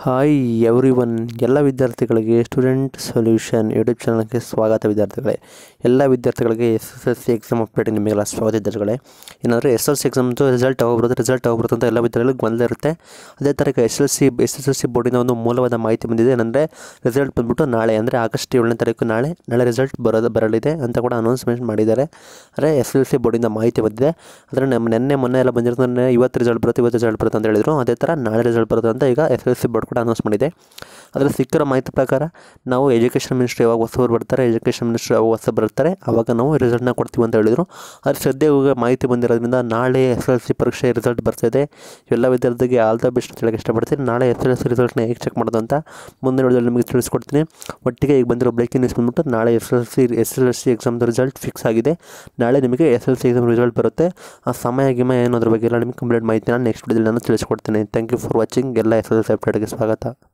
Hi everyone, ಎಲ್ಲ ವಿದ್ಯಾರ್ಥಿಗಳಿಗೆ student solution YouTube ಚಾನಲ್ಗೆ ಸ್ವಾಗತ. ವಿದ್ಯಾರ್ಥಿಗಳೇ, ಎಲ್ಲ ವಿದ್ಯಾರ್ಥಿಗಳಿಗೆ SSLC ಎಕ್ಸಾಮ್ ಅಪ್ಡೇಟ್ ನಿಮಗೆಲ್ಲ ಸ್ವಾಗತ. ವಿದ್ಯಾರ್ಥಿಗಳೇ, ಏನಂದರೆ SSLC ಎಕ್ಸಾಮ್ದು ರಿಸಲ್ಟ್ ಯಾವಾಗ ಅಂತ ಎಲ್ಲ ವಿದ್ಯಾರ್ಥಿಗಳಿಗೆ ಗೊಂದಲ ಇರುತ್ತೆ. ಅದೇ ಥರ SSLC ಬೋರ್ಡಿನ ಒಂದು ಮೂಲವಾದ ಮಾಹಿತಿ ಬಂದಿದೆ. ಏನಂದರೆ ರಿಸಲ್ಟ್ ಬಂದ್ಬಿಟ್ಟು ನಾಳೆ, ಅಂದರೆ ಆಗಸ್ಟ್ 7ನೇ ತಾರೀಕು ನಾಳೆ ರಿಸಲ್ಟ್ ಬರಲಿದೆ ಅಂತ ಕೂಡ ಅನೌನ್ಸ್ಮೆಂಟ್ ಮಾಡಿದ್ದಾರೆ. ಅಂದರೆ SSLC ಬೋರ್ಡಿಂದ ಮಾಹಿತಿ ಬಂದಿದೆ. ಅಂದರೆ ಮೊನ್ನೆ ಎಲ್ಲ ಬಂದಿರೋದು ಇವತ್ತು ರಿಸಲ್ಟ್ ಬರುತ್ತೆ ಅಂತ ಹೇಳಿದರು. ಅದೇ ಥರ ನಾಳೆ ರಿಸಲ್ಟ್ ಬರುತ್ತೆ ಅಂತ ಈಗ SSLC ಬೋರ್ಡ್ ಕೂಡ ಅನೌನ್ಸ್ ಮಾಡಿದೆ. ಅದರ ಸಿಕ್ಕಿರೋ ಮಾಹಿತಿ ಪ್ರಕಾರ ನಾವು ಎಜುಕೇಷನ್ ಮಿನಿಸ್ಟ್ರಿ ಯಾವಾಗ ಹೊಸಬರು ಬರ್ತಾರೆ ಆವಾಗ ನಾವು ರಿಸಲ್ಟ್ನ ಕೊಡ್ತೀವಿ ಅಂತ ಹೇಳಿದರು. ಆದರೆ ಸದ್ಯ ಮಾಹಿತಿ ಬಂದಿರೋದ್ರಿಂದ ನಾಳೆ SSLC ಪರೀಕ್ಷೆ ರಿಸಲ್ಟ್ ಬರ್ತಿದೆ. ಎಲ್ಲ ವಿದ್ಯಾರ್ಥಿಗೆ ಆಲ್ ದ ಬೆಸ್ಟ್ ಅಂತ ಹೇಳಕ್ಕೆ ಇಷ್ಟಪಡ್ತೀನಿ. ನಾಳೆ SSLC ರಿಸಲ್ಟ್ನ ಹೇಗೆ ಚೆಕ್ ಮಾಡೋದು ಅಂತ ಮುಂದಿನ ವಿಡಿಯೋದಲ್ಲಿ ನಿಮಗೆ ತಿಳಿಸ್ಕೊಡ್ತೀನಿ. ಒಟ್ಟಿಗೆ ಈಗ ಬಂದಿರೋ ಬ್ರೇಕಿಂಗ್ ನ್ಯೂಸ್ ಬಂದ್ಬಿಟ್ಟು ನಾಳೆ SSLC ಎಕ್ಸಾಮ್ದು ರಿಸಲ್ಟ್ ಫಿಕ್ಸ್ ಆಗಿದೆ. ನಾಳೆ ನಿಮಗೆ SSLC ಎಕ್ಸಾಮ್ ರಿಸಲ್ಟ್ ಬರುತ್ತೆ. ಆ ಸಮಯ ಏನಾದ್ರ ಬಗ್ಗೆ ಎಲ್ಲ ನಿಮಗೆ ಕಂಪ್ಲೀಟ್ ಮಾಹಿತಿ ನಾನು ನೆಕ್ಸ್ಟ್ ವಿಡಿಯೋದಲ್ಲಿ ನಾನು ತಿಳಿಸ್ಕೊಡ್ತೀನಿ. Thank you for watching. ಎಲ್ಲ SSLC ಅಪ್ಡೇಟ್ಗೆ ಸ್ವಾಗತ.